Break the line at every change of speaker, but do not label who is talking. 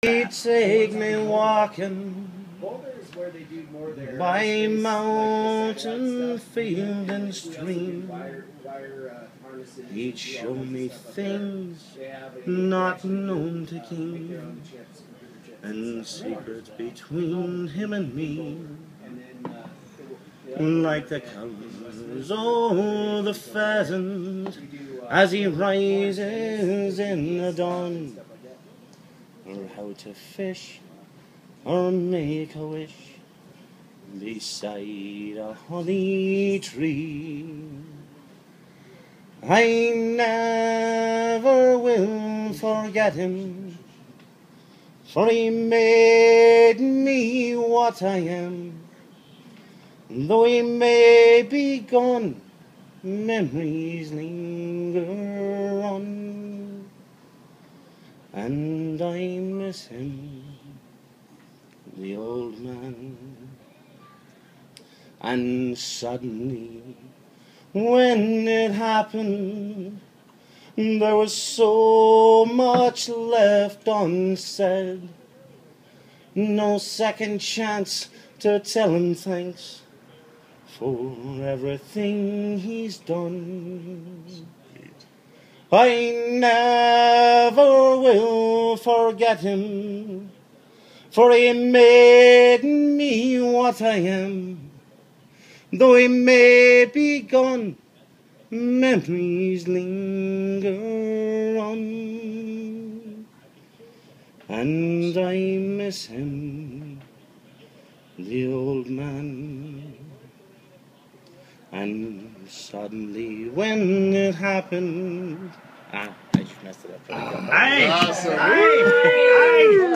Take me walking by mountain, field, and stream. He'd show me things not known to king, and secrets between him and me. Like the cows, oh, the pheasant, as he rises in the dawn, or how to fish or make a wish beside a holly tree. I never will forget him, for he made me what I am. Though he may be gone, memories linger on, and I miss him, the old man. And suddenly, when it happened, there was so much left unsaid. No second chance to tell him thanks for everything he's done. I never will forget him, for he made me what I am. Though he may be gone, memories linger on, and I miss him, the old man. And suddenly, when it happened, I just messed it up.
Nice! Nice!